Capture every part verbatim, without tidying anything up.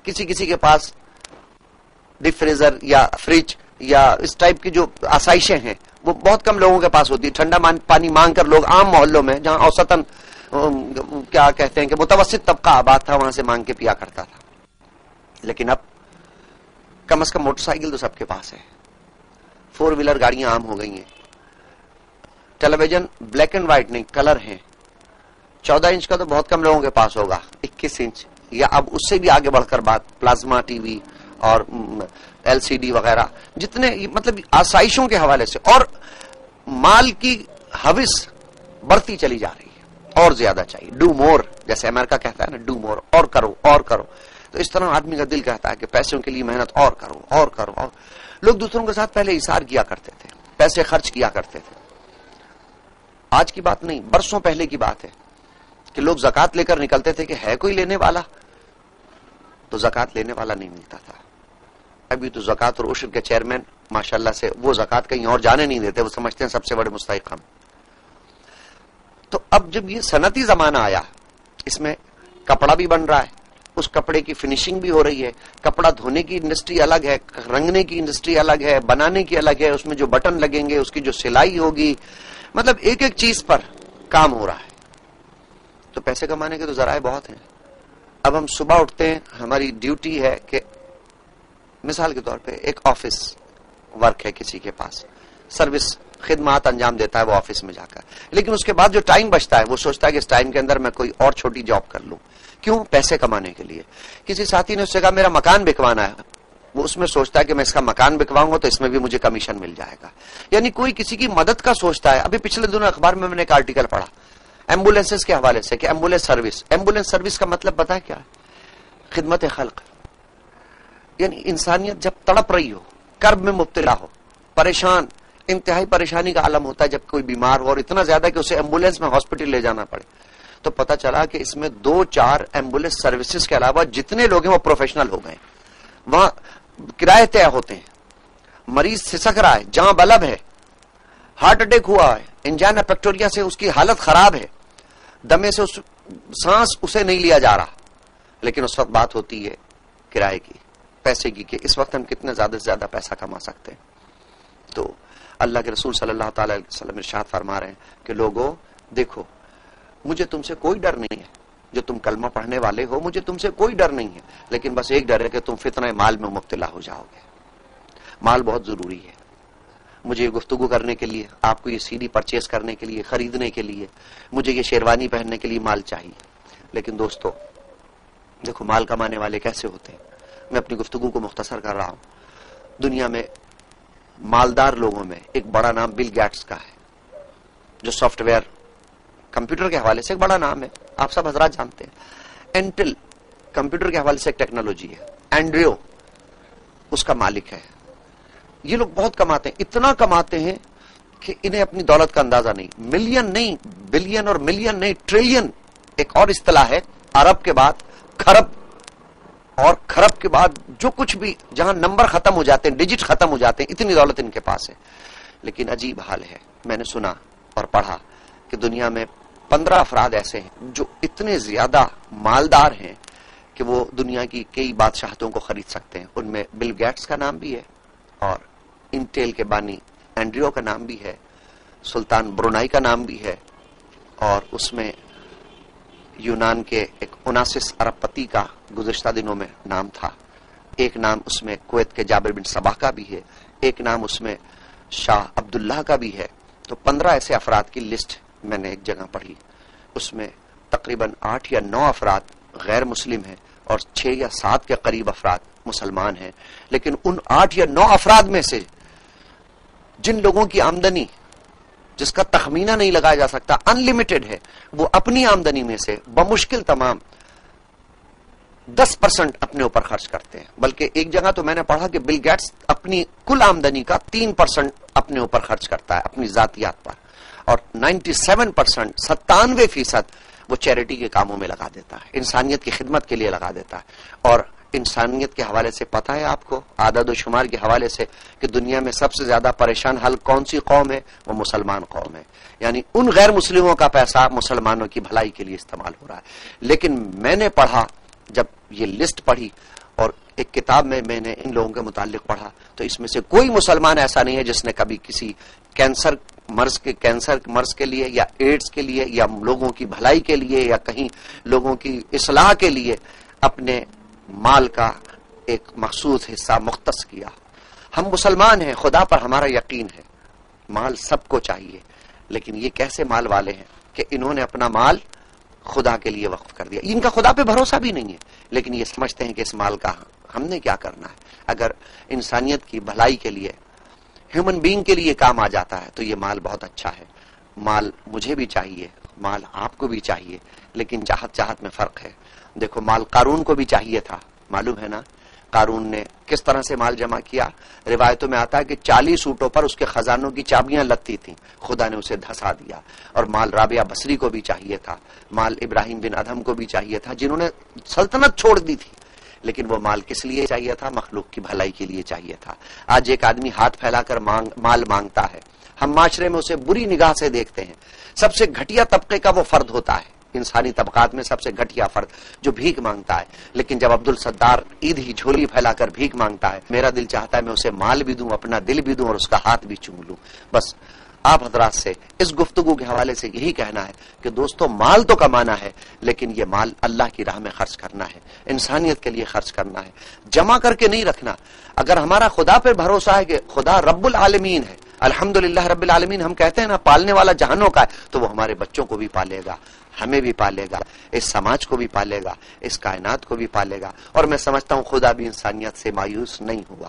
کسی کسی کے پاس ڈیپ فریزر یا فریج یا اس ٹائپ کی جو آسائشیں ہیں وہ بہت کم لوگوں کے پاس ہوتی ہے. ٹھنڈا پانی مانگ کر لوگ عام محلوں میں جہاں اوسطاً کیا کہتے ہیں کہ متوسط طبقہ آباد تھا وہاں سے مانگ کے پیا کرتا تھا. لیکن اب کم از کم موٹر سائیکل تو سب کے پاس ہے, فور ویلر گاڑیاں عام ہو گئی ہیں, television black and white نہیں کلر ہیں, چودہ انچ کا تو بہت کم لوگوں کے پاس ہوگا, اکیس انچ یا اب اس سے بھی آگے بڑھ کر بات پلازما ٹی وی اور ایل سی ڈی وغیرہ, جتنے مطلب آسائشوں کے حوالے سے. اور مال کی ہوس بڑھتی چلی جا رہی ہے, اور زیادہ چاہیے, ڈو مور, جیسے امریکہ کہتا ہے نا ڈو مور, اور کرو اور کرو. تو اس طرح آدمی کا دل کہتا ہے کہ پیسوں کے لیے محنت اور کرو اور کرو اور. لوگ دوسروں کے ساتھ پہلے احسار کیا کرتے تھے, پیسے خرچ کیا کرتے تھے. آج کی بات نہیں, برسوں پہلے کی بات ہے کہ لوگ زکات لے کر نکلتے تھے کہ ہے کوئی لینے والا, تو زکات لینے والا نہیں ملتا تھا. ابھی تو زکات اور عشر کے چیئرمین ماشاءاللہ سے وہ زکات کہیں اور جانے نہیں دیتے, وہ سمجھتے ہیں سب سے بڑے مستحق ہم. تو اب جب یہ صنعتی زمانہ آیا, اس میں کپڑا بھی بن رہا ہے, اس کپڑے کی فنیشنگ بھی ہو رہی ہے, کپڑا دھونے کی انڈسٹری الگ ہے, رنگنے کی انڈسٹری الگ ہے, بنانے کی الگ ہے, اس میں جو بٹن لگیں گے اس کی جو سلائی ہوگی, مطلب ایک ایک چیز پر کام ہو رہا ہے. تو پیسے کمانے کے تو ذرائع بہت ہیں. اب ہم صبح اٹھتے ہیں, ہماری ڈیوٹی ہے کہ مثال کے طور پہ ایک آفس ورک ہے کسی کے پاس, سروس خدمات انجام دیتا ہے وہ آفس میں جا کر, لیکن اس کے بعد جو ٹائم بچتا ہے وہ سوچتا ہے کہ اس ٹائم کے اندر میں کوئی اور چھوٹی جاب کر لوں. کیوں؟ پیسے کمانے کے لیے. کسی ساتھی نے اس سے کہا میرا مکان بکوانا ہے, وہ اس میں سوچتا ہے کہ میں اس کا مکان بکواؤں گا تو اس میں بھی مجھے کمیشن مل جائے گا. یعنی کوئی کسی کی مدد کا سوچتا ہے. ابھی پچھلے دنوں اخبار میں میں نے ایک آرٹیکل پڑھا ایمبولینس کے حوالے سے کہ ایمبولینس سروس, ایمبولینس سروس کا مطلب پتہ ہے کیا ہے؟ خدمت خلق. یعنی انسانیت جب تڑپ رہی ہو, کرب میں مبتلا ہو, پریشان, انتہائی پریشانی کا عالم ہوتا ہے جب کوئی بیمار ہو, اور اتنا زیادہ کہ اسے ایمبولینس میں ہاسپٹل لے جانا پڑے, تو پتا چلا کہ اس میں دو چار ایمبولینس سروسز کے علاوہ جتنے لوگ ہیں وہ پروفیشنل ہو گئے. وہاں کرائے طے ہوتے ہیں, مریض سسک رہا ہے, جہاں بلب ہے, ہارٹ اٹیک ہوا ہے, انجائنا پیکٹوریا سے اس کی حالت خراب ہے, دمے سے اس سانس اسے نہیں لیا جا رہا, لیکن اس وقت بات ہوتی ہے کرائے کی, پیسے کی, کہ اس وقت ہم کتنے زیادہ سے زیادہ پیسہ کما سکتے ہیں. تو اللہ کے رسول صلی اللہ تعالی علیہ وسلم ارشاد فرما رہے ہیں کہ لوگوں دیکھو, مجھے تم سے کوئی ڈر نہیں ہے جو تم کلمہ پڑھنے والے ہو, مجھے تم سے کوئی ڈر نہیں ہے, لیکن بس ایک ڈر ہے کہ تم فتنہ مال میں مبتلا ہو جاؤ گے. مال بہت ضروری ہے. مجھے یہ گفتگو کرنے کے لیے, آپ کو یہ سی ڈی پرچیز کرنے کے لیے, خریدنے کے لیے, مجھے یہ شیروانی پہننے کے لیے مال چاہیے. لیکن دوستو دیکھو مال کمانے والے کیسے ہوتے ہیں. میں اپنی گفتگو کو مختصر کر رہا ہوں. دنیا میں مالدار لوگوں میں ایک بڑا نام بل گیٹس کا ہے, جو سافٹ ویئر کمپیوٹر کے حوالے سے ایک بڑا نام ہے, آپ سب حضرات جانتے ہیں. انٹل کمپیوٹر کے حوالے سے ایک ٹیکنالوجی ہے, اینڈریو اس کا مالک ہے. یہ لوگ بہت کماتے ہیں, اتنا کماتے ہیں کہ انہیں اپنی دولت کا اندازہ نہیں. ملین نہیں, بلین اور ملین نہیں, ٹریلین ایک اور اصطلاح ہے. ارب کے بعد کھرب, اور کھرب کے بعد جو کچھ بھی, جہاں نمبر ختم ہو جاتے ہیں, ڈیجٹ ختم ہو جاتے ہیں, اتنی دولت ان کے پاس ہے. لیکن عجیب حال ہے, میں نے سنا اور پڑھا کہ دنیا میں پندرہ افراد ایسے ہیں جو اتنے زیادہ مالدار ہیں کہ وہ دنیا کی کئی بادشاہتوں کو خرید سکتے ہیں. ان میں بل گیٹس کا نام بھی ہے, اور انٹیل کے بانی اینڈریو کا نام بھی ہے, سلطان برونائی کا نام بھی ہے, اور اس میں یونان کے ایک اناسس ارب پتی کا گزشتہ دنوں میں نام تھا. ایک نام اس میں کویت کے جابر بن صباح کا بھی ہے, ایک نام اس میں شاہ عبداللہ کا بھی ہے. تو پندرہ ایسے افراد کی لسٹ میں نے ایک جگہ پڑھی. اس میں تقریباً آٹھ یا نو افراد غیر مسلم ہیں اور چھ یا سات کے قریب افراد مسلمان ہیں. لیکن ان آٹھ یا نو افراد میں سے جن لوگوں کی آمدنی جس کا تخمینہ نہیں لگایا جا سکتا, ان لمیٹڈ ہے, وہ اپنی آمدنی میں سے بمشکل تمام دس پرسنٹ اپنے اوپر خرچ کرتے ہیں. بلکہ ایک جگہ تو میں نے پڑھا کہ بل گیٹس اپنی کل آمدنی کا تین پرسنٹ اپنے اوپر خرچ کرتا ہے, اپنی ذاتیات پر, اور نائنٹی سیون پرسنٹ ستانوے فیصد وہ چیریٹی کے کاموں میں لگا دیتا ہے, انسانیت کی خدمت کے لیے لگا دیتا ہے. اور انسانیت کے حوالے سے پتہ ہے آپ کو, عدد و شمار کے حوالے سے, کہ دنیا میں سب سے زیادہ پریشان حال کون سی قوم ہے؟ وہ مسلمان قوم ہے. یعنی ان غیر مسلموں کا پیسہ مسلمانوں کی بھلائی کے لیے استعمال ہو رہا ہے. لیکن میں نے پڑھا جب یہ لسٹ پڑھی اور ایک کتاب میں میں نے ان لوگوں کے متعلق پڑھا تو اس میں سے کوئی مسلمان ایسا نہیں ہے جس نے کبھی کسی کینسر مرض کے کینسر مرض کے لیے یا ایڈز کے لیے یا لوگوں کی بھلائی کے لیے یا کہیں لوگوں کی اصلاح کے لیے اپنے مال کا ایک مخصوص حصہ مختص کیا. ہم مسلمان ہیں, خدا پر ہمارا یقین ہے, مال سب کو چاہیے, لیکن یہ کیسے مال والے ہیں کہ انہوں نے اپنا مال خدا کے لیے وقف کر دیا. ان کا خدا پہ بھروسہ بھی نہیں ہے, لیکن یہ سمجھتے ہیں کہ اس مال کا ہم نے کیا کرنا ہے. اگر انسانیت کی بھلائی کے لیے, ہیومن بینگ کے لیے کام آ جاتا ہے تو یہ مال بہت اچھا ہے. مال مجھے بھی چاہیے, مال آپ کو بھی چاہیے, لیکن چاہت چاہت میں فرق ہے. دیکھو مال قارون کو بھی چاہیے تھا, معلوم ہے نا قارون نے کس طرح سے مال جمع کیا. روایتوں میں آتا ہے کہ چالیس اونٹوں پر اس کے خزانوں کی چابیاں لگتی تھیں, خدا نے اسے دھسا دیا. اور مال رابعہ بصری کو بھی چاہیے تھا, مال ابراہیم بن ادھم کو بھی چاہیے تھا جنہوں نے سلطنت چھوڑ دی تھی, لیکن وہ مال کس لیے چاہیے تھا؟ مخلوق کی بھلائی کے لیے چاہیے تھا. آج ایک آدمی ہاتھ پھیلا کر مانگ مال مانگتا ہے, ہم معاشرے میں اسے بری نگاہ سے دیکھتے ہیں. سب سے گھٹیا طبقے کا وہ فرد ہوتا ہے, انسانی طبقات میں سب سے گھٹیا فرد جو بھیک مانگتا ہے. لیکن جب عبد الستار عید ہی جھولی پھیلا کر بھیک مانگتا ہے, میرا دل چاہتا ہے میں اسے مال بھی دوں, اپنا دل بھی دوں اور اس کا ہاتھ بھی چوم لوں. بس آپ حضرات سے اس گفتگو کے حوالے سے یہی کہنا ہے کہ دوستو مال تو کمانا ہے, لیکن یہ مال اللہ کی راہ میں خرچ کرنا ہے, انسانیت کے لیے خرچ کرنا ہے, جمع کر کے نہیں رکھنا. اگر ہمارا خدا پہ بھروسہ ہے کہ خدا رب العالمین ہے, الحمدللہ رب العالمین ہم کہتے ہیں نا, پالنے والا جہانوں کا ہے, تو وہ ہمارے بچوں کو بھی پالے گا, ہمیں بھی پالے گا, اس سماج کو بھی پالے گا, اس کائنات کو بھی پالے گا. اور میں سمجھتا ہوں خدا بھی انسانیت سے مایوس نہیں ہوا.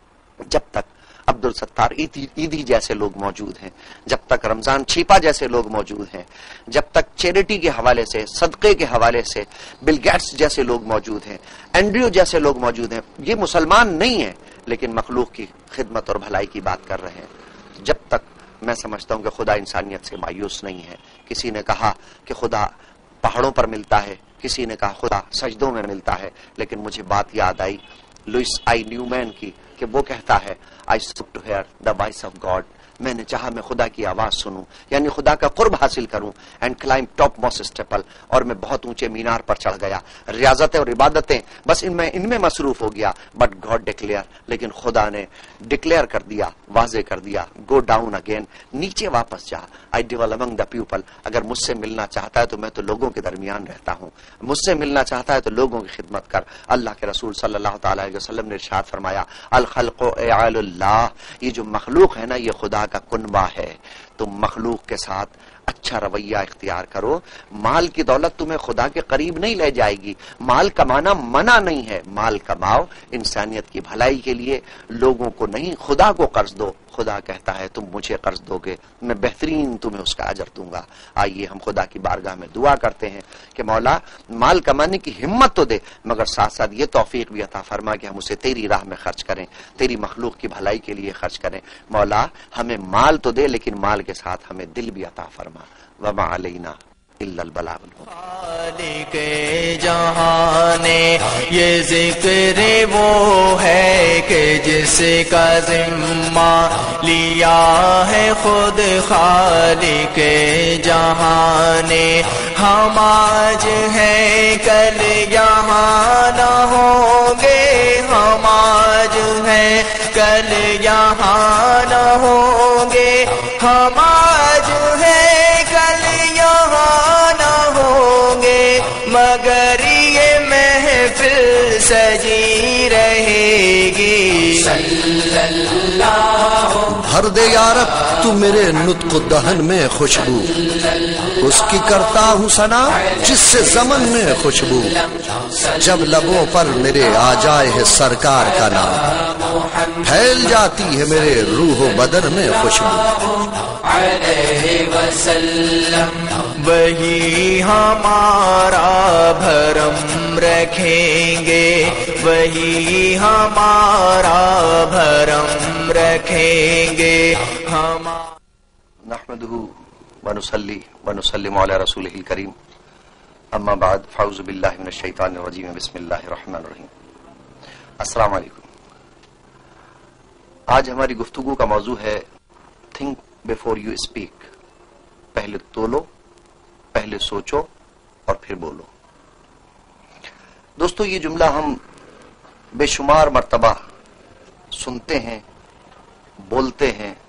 جب تک عبد الستار عیدی جیسے لوگ موجود ہیں, جب تک رمضان چھیپا جیسے لوگ موجود ہیں, جب تک چیریٹی کے حوالے سے, صدقے کے حوالے سے بل گیٹس جیسے لوگ موجود ہیں, اینڈریو جیسے لوگ موجود ہیں, یہ مسلمان نہیں ہیں لیکن مخلوق کی خدمت اور بھلائی کی بات کر رہے ہیں. جب تک میں سمجھتا ہوں کہ خدا انسانیت سے مایوس نہیں ہے. کسی نے کہا کہ خدا پہاڑوں پر ملتا ہے, کسی نے کہا خدا سجدوں میں ملتا ہے, لیکن مجھے بات یاد آئی لوئس آئی نیومین کی کہ وہ کہتا ہے I sought to hear the voice of God. میں نے چاہا میں خدا کی آواز سنوں, یعنی خدا کا قرب حاصل کروں. And climb top most steeple, اور میں بہت اونچے مینار پر چڑھ گیا. ریاضتیں اور عبادتیں بس ان میں ان میں مصروف ہو گیا. بٹ گاڈ ڈکلیئر, لیکن خدا نے ڈکلیئر کر دیا, واضح کر دیا, گو ڈاؤن اگین, نیچے واپس جا. I dwell among the people. اگر مجھ سے ملنا چاہتا ہے تو میں تو لوگوں کے درمیان رہتا ہوں, مجھ سے ملنا چاہتا ہے تو لوگوں کی خدمت کر. اللہ کے رسول صلی اللہ تعالی علیہ وسلم نے ارشاد فرمایا الخلق اعال اللہ, یہ جو مخلوق ہے نا یہ خدا کا کنبہ ہے. تم مخلوق کے ساتھ اچھا رویہ اختیار کرو. مال کی دولت تمہیں خدا کے قریب نہیں لے جائے گی. مال کمانا منع نہیں ہے, مال کماؤ انسانیت کی بھلائی کے لیے, لوگوں کو نہیں خدا کو قرض دو. خدا کہتا ہے تم مجھے قرض دو گے میں بہترین تمہیں اس کا اجر دوں گا. آئیے ہم خدا کی بارگاہ میں دعا کرتے ہیں کہ مولا مال کمانے کی ہمت تو دے, مگر ساتھ ساتھ یہ توفیق بھی عطا فرما کہ ہم اسے تیری راہ میں خرچ کریں, تیری مخلوق کی بھلائی کے لیے خرچ کریں. مولا ہمیں مال تو دے, لیکن مال کے ساتھ ہمیں دل بھی عطا فرما. وما علینا الا البلاغ المبین. خالق جہان یہ ذکر وہ ہے کہ جس کا ذمہ لیا ہے خود خالق جہان. ہم آج ہیں کل یہاں نہ ہوں گے, ہم آج ہیں کل یہاں نہ ہوں گے, ہم آج ہیں کل یہاں نہ ہوں گے, مگر یہ محفل سجی رہے گی. صلی اللہ بھر دے یارب تو میرے نطق دہن میں خوشبو, اس کی کرتا ہوں ثنا جس سے زمن میں خوشبو. جب لبوں پر میرے آ جائے ہے سرکار کا نام, پھیل جاتی ہے میرے روح و بدن میں خوشبو. علیہ وسلم وہی ہمارا بھرم رکھیں گے, وہی ہمارا بھرم رکھیں گے. ہم نحمده ونصلي ونسلم على رسوله الكريم. اما بعد فاعوذ باللہ من الشیطان الرجیم, بسم اللہ الرحمن الرحیم. السلام علیکم. آج ہماری گفتگو کا موضوع ہے تھنک بیفور یو اسپیک. پہلے تولو, پہلے سوچو اور پھر بولو. دوستو یہ جملہ ہم بے شمار مرتبہ سنتے ہیں، بولتے ہیں،